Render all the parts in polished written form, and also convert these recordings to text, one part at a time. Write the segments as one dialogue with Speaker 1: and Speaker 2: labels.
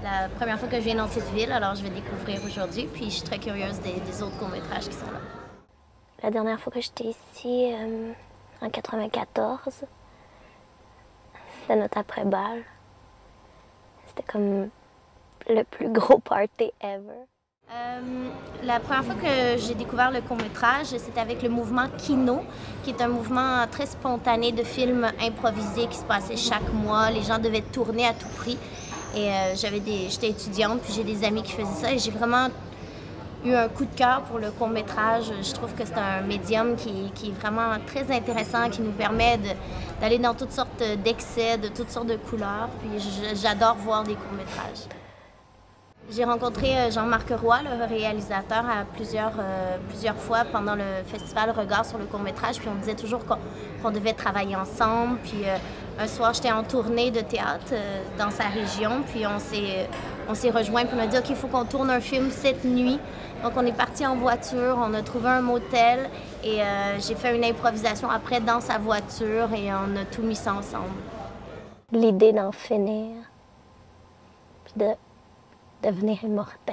Speaker 1: la première fois que je viens dans cette ville, alors je vais découvrir aujourd'hui, puis je suis très curieuse des autres courts-métrages qui sont là.
Speaker 2: La dernière fois que j'étais ici, en 94, c'était notre après-balle. C'était comme le plus gros party ever.
Speaker 1: La première fois que j'ai découvert le court-métrage, c'était avec le mouvement Kino, qui est un mouvement très spontané de films improvisés qui se passait chaque mois. Les gens devaient tourner à tout prix. Et j'étais étudiante, puis j'ai des amis qui faisaient ça. Et j'ai vraiment eu un coup de cœur pour le court-métrage. Je trouve que c'est un médium qui est vraiment très intéressant, qui nous permet d'aller dans toutes sortes d'excès, de toutes sortes de couleurs. Puis j'adore voir des courts-métrages. J'ai rencontré Jean-Marc Roy, le réalisateur, à plusieurs fois pendant le festival Regard sur le court-métrage. Puis on disait toujours qu'on devait travailler ensemble. Puis un soir, j'étais en tournée de théâtre dans sa région. Puis on s'est rejoints. Puis on a dit, OK, il faut qu'on tourne un film cette nuit. Donc on est parti en voiture, on a trouvé un motel. Et j'ai fait une improvisation après dans sa voiture. Et on a tout mis ça ensemble.
Speaker 2: L'idée d'en finir. Puis de devenir immortel.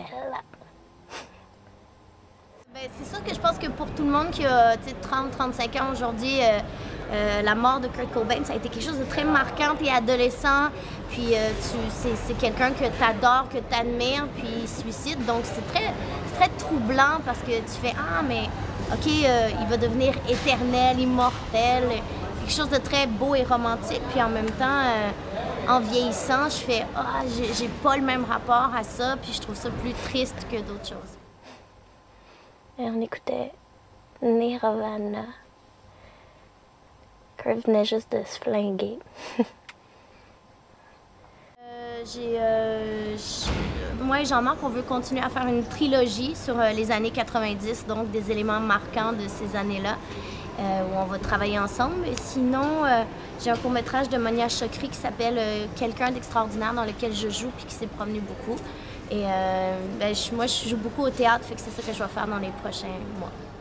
Speaker 1: Ben, c'est sûr que je pense que pour tout le monde qui a 30-35 ans aujourd'hui, la mort de Kurt Cobain, ça a été quelque chose de très marquant. T'es adolescent, puis c'est quelqu'un que t'adores, que t'admires, puis il se suicide. Donc c'est très troublant parce que tu fais « Ah, mais OK, il va devenir éternel, immortel », quelque chose de très beau et romantique. Puis en même temps, en vieillissant, je fais « Ah, j'ai pas le même rapport à ça », puis je trouve ça plus triste que d'autres choses.
Speaker 2: Et on écoutait Nirvana. Kurt venait juste de se flinguer.
Speaker 1: Moi et Jean-Marc, on veut continuer à faire une trilogie sur les années 90, donc des éléments marquants de ces années-là, où on va travailler ensemble. Et sinon, j'ai un court-métrage de Monia Chokri qui s'appelle Quelqu'un d'extraordinaire, dans lequel je joue puis qui s'est promené beaucoup. Et moi, je joue beaucoup au théâtre, fait que c'est ça que je vais faire dans les prochains mois.